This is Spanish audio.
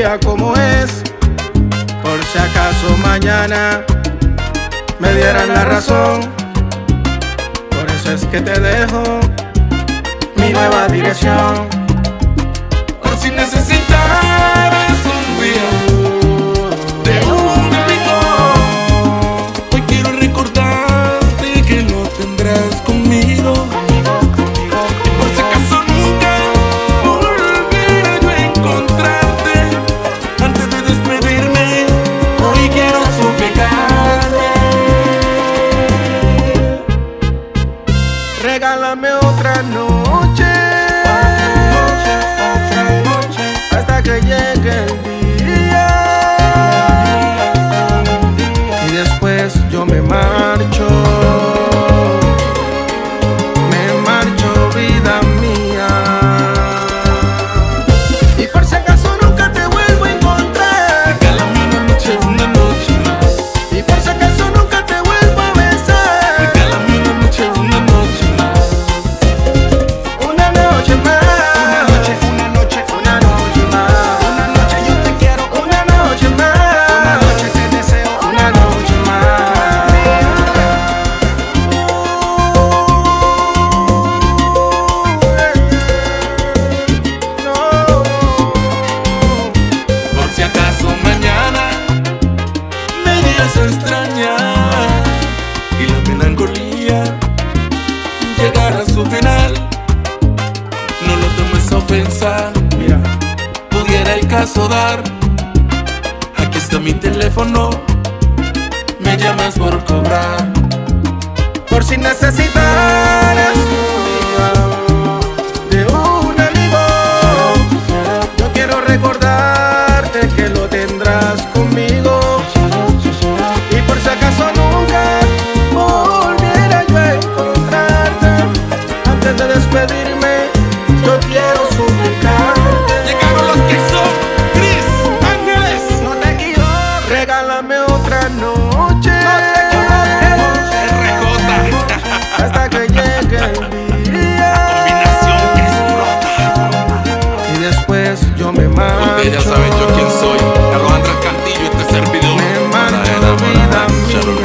día como es, por si acaso mañana me dieran la razón. Por eso es que te dejo mi nueva dirección. Por si necesitaras un día de un amigo, hoy quiero recordarte que lo tendrás conmigo. Por si acaso nunca volviera yo a encontrarte, antes de despedirme, hoy quiero suplicarte. Regálame otra noche, hasta que llegue el día, y después yo me marcho, vida mía. Y por si acaso nunca te vuelvo a encontrar, Regálame una noche más. y por si acaso nunca te vuelvo a besar, Regálame una noche más. una noche más, Una noche más, una noche yo te quiero, una noche más, una noche te deseo, una noche más. por si acaso mañana me llegas a extrañar y la melancolía llegará a su final. No lo tomes a ofensa, Mira, pudiera el caso dar. Aquí está mi teléfono, me llamas por cobrar. por si necesitaras de un amigo, yo quiero recordarte que lo tendrás conmigo. Y por si acaso nunca volviera yo a encontrarte, antes de despedirme, yo quiero suplicarte. Llegaron los que son Cris Ángeles. No te equivoques, regálame otra noche, RJ. hasta que llegue el día, Combinación que explota. y después yo me marcho. Ustedes ya saben yo quién soy. Alejandra Cantillo, este servidor. Me marcho, Para enamorar. vida mía.